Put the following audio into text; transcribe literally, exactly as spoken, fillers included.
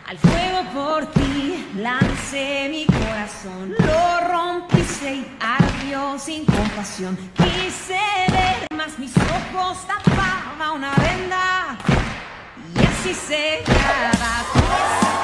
Al fuego por ti lancé mi corazón, lo rompiste y ardió sin compasión. Quise ver, mas mis ojos tapaba una venda, y así se cada cosa.